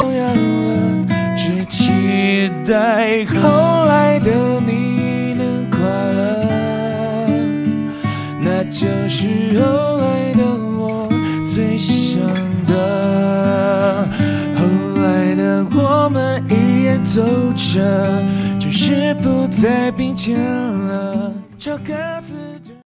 样了，只期待后来的你能快乐，那就是后来的我最想的。后来的我们依然走着，只是不再并肩了，找个自己。